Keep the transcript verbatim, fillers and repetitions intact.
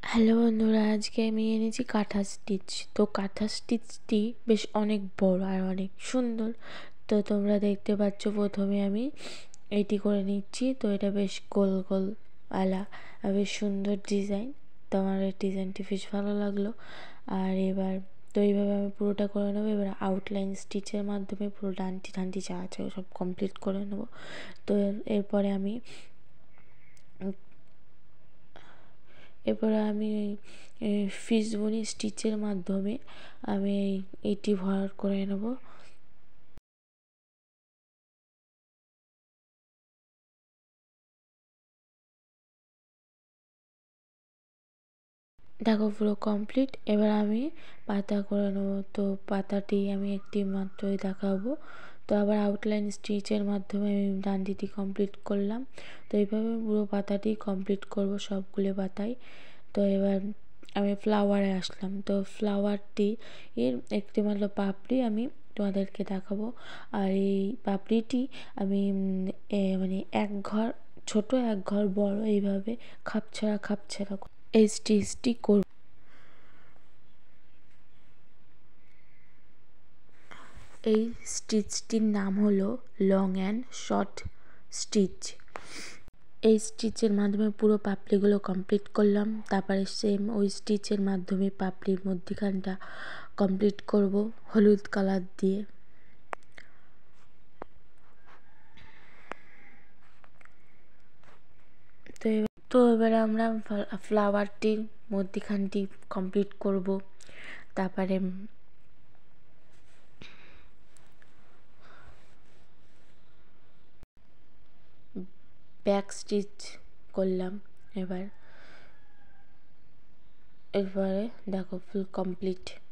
Hello বন্ধুরা, আজকে আমি এনেছি কাঁথা স্টিচ। তো কাঁথা স্টিচটি বেশ অনেক বড় আর অনেক সুন্দর। তো তোমরা দেখতে পাচ্ছ, প্রথমে আমি এটি করে নিচ্ছি। তো এটা বেশ গোল গোল আলা আর বেশ সুন্দর ডিজাইন। তো আমার এই ডিজাইনটি বেশ ভালো লাগলো। আর এবার তো এইভাবে আমি পুরোটা করে নেবো। এবার আউটলাইন স্টিচের মাধ্যমে পুরো ডানটি ডানটি যা আছে সব কমপ্লিট করে নেবো। তো এরপরে আমি এরপরে আমি ফিস বনি স্টিচের মাধ্যমে আমি এটি ভরাট করে নেব। দেখো পুরো কমপ্লিট। এবার আমি পাতা করে নেব। তো পাতাটি আমি একটি মাত্রই দেখাবো। তো আবার আউটলাইন স্টিচের মাধ্যমে আমি ডান্ডিটি কমপ্লিট করলাম। তো এইভাবে পুরো পাতাটি কমপ্লিট করব, সবগুলো পাতাই। তো এবার আমি ফ্লাওয়ারে আসলাম। তো ফ্লাওয়ারটি এর একটি মাত্র পাপড়ি আমি তোমাদেরকে দেখাবো। আর এই পাপড়িটি আমি মানে এক ঘর ছোট এক ঘর বড় এইভাবে খাপছাড়া খাপছাড়া এই স্টিচটি করব। এই স্টিচটির নাম হলো লং অ্যান্ড শর্ট স্টিচ। এই স্টিচের মাধ্যমে পুরো পাপড়িগুলো কমপ্লিট করলাম। তারপরে সেম ওই স্টিচের মাধ্যমে পাপড়ির মধ্যখানটা কমপ্লিট করব হলুদ কালার দিয়ে। তো তো এবারে আমরা ফ্লাওয়ারটির মধ্যখানটি কমপ্লিট করব। তারপরে ব্যাক স্টিচ করলাম। এবার এরপরে দেখো ফুল কমপ্লিট।